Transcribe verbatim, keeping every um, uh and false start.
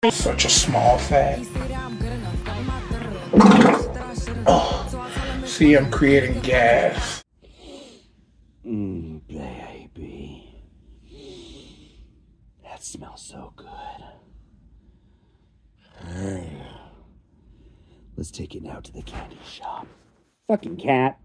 Such a small fat. Oh, see, I'm creating gas. Mmm, baby. That smells so good. Let's take it now to the candy shop. Fucking cat.